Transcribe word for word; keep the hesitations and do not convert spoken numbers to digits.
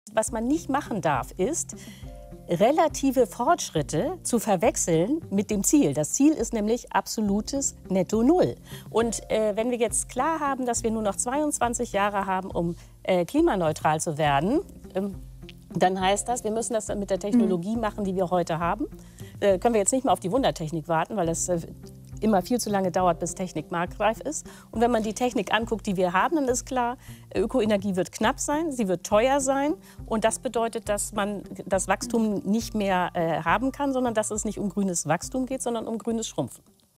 Was man nicht machen darf, ist, relative Fortschritte zu verwechseln mit dem Ziel. Das Ziel ist nämlich absolutes Netto Null. Und äh, wenn wir jetzt klar haben, dass wir nur noch zweiundzwanzig Jahre haben, um äh, klimaneutral zu werden, ähm, dann heißt das, wir müssen das dann mit der Technologie machen, die wir heute haben. Äh, können wir jetzt nicht mehr auf die Wundertechnik warten, weil das äh, immer viel zu lange dauert, bis Technik marktreif ist. Und wenn man die Technik anguckt, die wir haben, dann ist klar, Ökoenergie wird knapp sein, sie wird teuer sein. Und das bedeutet, dass man das Wachstum nicht mehr äh, haben kann, sondern dass es nicht um grünes Wachstum geht, sondern um grünes Schrumpfen.